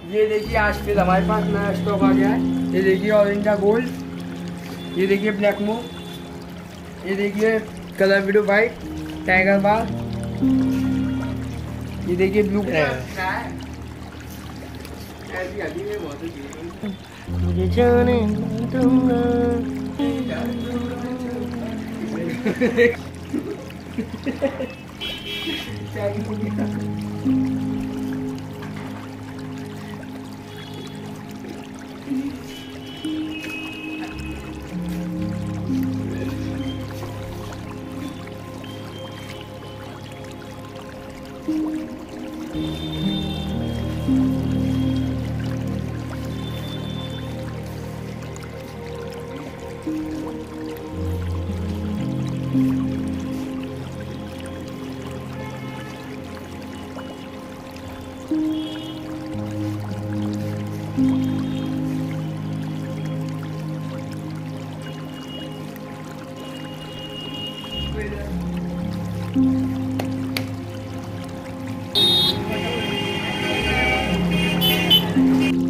ये देखिए आज फिर हमारे पास नया स्टॉक आ गया है। ये देखिए ऑरेंजा गोल्ड, ये देखिए ब्लैक मून, ये देखिए colour video white tiger bar, ये देखिए ब्लू मुझे जाने दूंगा। Thank you.